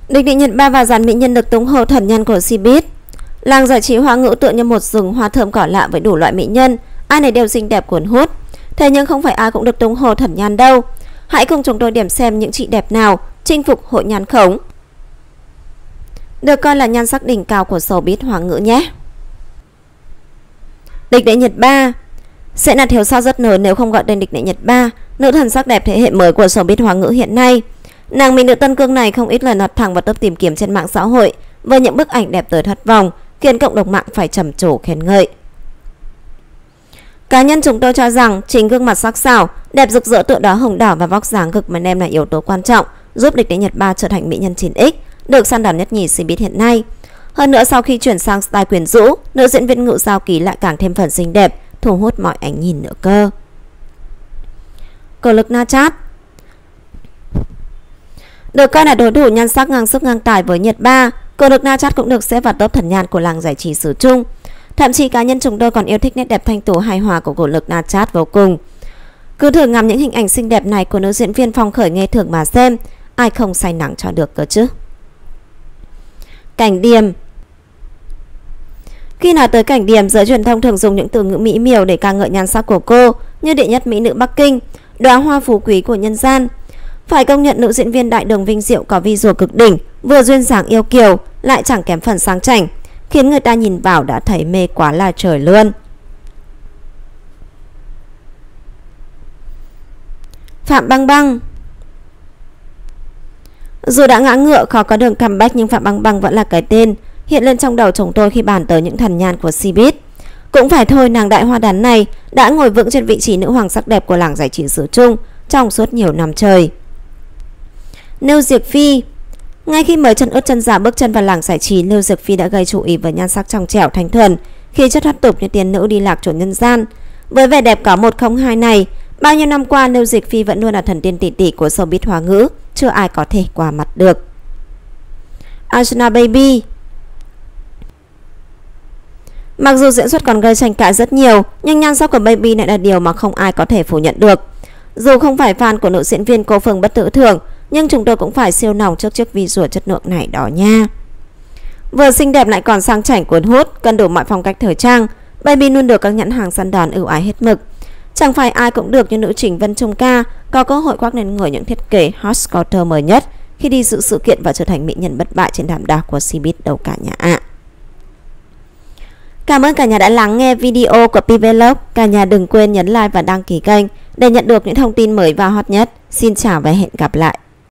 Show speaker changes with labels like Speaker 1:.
Speaker 1: Địch Địa Nhật Ba và dàn mỹ nhân được tung hô thần nhân của Cbiz. Làng giải trí Hoa ngữ tựa như một rừng hoa thơm cỏ lạ với đủ loại mỹ nhân, ai nấy đều xinh đẹp cuốn hút. Thế nhưng không phải ai cũng được tung hô thần nhan đâu. Hãy cùng chúng tôi điểm xem những chị đẹp nào chinh phục hội nhan khống, được coi là nhan sắc đỉnh cao của showbiz Hoa ngữ nhé. Địch Địa Nhật Ba sẽ là thiếu sót rất lớn nếu không gọi tên Địch Địa Nhật Ba, nữ thần sắc đẹp thế hệ mới của showbiz Hoa ngữ hiện nay. Nàng mỹ nữ tân cương này không ít lần lọt thẳng vào top tìm kiếm trên mạng xã hội với những bức ảnh đẹp tới thất vọng, khiến cộng đồng mạng phải trầm trồ khen ngợi. Cá nhân chúng tôi cho rằng chính gương mặt sắc sảo, đẹp rực rỡ tựa đóa hồng đỏ và vóc dáng cực mà đem là yếu tố quan trọng giúp Địch Địa Nhật Ba trở thành mỹ nhân 9X được săn đón nhất nhì showbiz hiện nay. Hơn nữa, sau khi chuyển sang style quyến rũ, nữ diễn viên Ngự Giao Ký lại càng thêm phần xinh đẹp, thu hút mọi ánh nhìn nữa cơ. Cờ lực Na Chat được coi là đối thủ nhan sắc ngang sức ngang tài với Nhật Ba, Cờ lực Na Chat cũng được xếp vào top thần nhan của làng giải trí xứ Trung. Thậm chí cá nhân chúng tôi còn yêu thích nét đẹp thanh tú hài hòa của Cờ lực Na Chat vô cùng. Cứ thử ngắm những hình ảnh xinh đẹp này của nữ diễn viên Phong Khởi Nghe Thường mà xem, ai không say nắng cho được cơ chứ. Cảnh Điềm. Khi nói tới Cảnh Điềm, giới truyền thông thường dùng những từ ngữ mỹ miều để ca ngợi nhan sắc của cô, như đệ nhất mỹ nữ Bắc Kinh, đóa hoa phú quý của nhân gian. Phải công nhận nữ diễn viên đại đường Vinh Diệu có visual cực đỉnh, vừa duyên dáng yêu kiều, lại chẳng kém phần sang chảnh, khiến người ta nhìn vào đã thấy mê quá là trời luôn. Phạm Băng Băng. Dù đã ngã ngựa khó có đường comeback, nhưng Phạm Băng Băng vẫn là cái tên hiện lên trong đầu chúng tôi khi bàn tới những thần nhan của showbiz. Cũng phải thôi, nàng đại hoa đán này đã ngồi vững trên vị trí nữ hoàng sắc đẹp của làng giải trí xứ Trung trong suốt nhiều năm trời. Lưu Diệc Phi. Ngay khi mới chân ướt chân giả bước chân vào làng giải trí, Lưu Diệc Phi đã gây chú ý với nhan sắc trong trẻo thanh thuần, khi chất thoát tục như tiên nữ đi lạc chốn nhân gian. Với vẻ đẹp có 102 này, bao nhiêu năm qua Lưu Diệc Phi vẫn luôn là thần tiên tỷ tỷ của showbiz Hoa ngữ, chưa ai có thể qua mặt được. Angela Baby. Mặc dù diễn xuất còn gây tranh cãi rất nhiều, nhưng nhan sắc của Baby lại là điều mà không ai có thể phủ nhận được. Dù không phải fan của nữ diễn viên Cô Phương Bất Tử Thường, nhưng chúng tôi cũng phải siêu lòng trước chiếc visual chất lượng này đó nha. Vừa xinh đẹp lại còn sang chảnh cuốn hút, cân đủ mọi phong cách thời trang, Baby luôn được các nhãn hàng săn đón ưu ái hết mực. Chẳng phải ai cũng được như nữ chính Vân Trung Ca có cơ hội khoác lên người những thiết kế hot scooter mới nhất khi đi dự sự kiện và trở thành mỹ nhân bất bại trên đám đa của showbiz đâu cả nhà ạ. Cảm ơn cả nhà đã lắng nghe video của Pvlog. Cả nhà đừng quên nhấn like và đăng ký kênh để nhận được những thông tin mới và hot nhất. Xin chào và hẹn gặp lại.